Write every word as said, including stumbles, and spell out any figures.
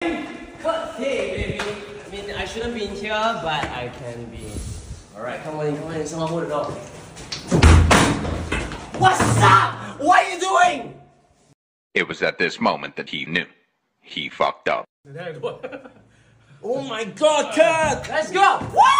doing? Cut. Hey, baby. I mean, I shouldn't be in here, but I can be. All right, come on in, come on in. Someone hold it up. What's up? What are you doing? It was at this moment that he knew. He fucked up. Oh my God, Kurt! Let's go! Woo!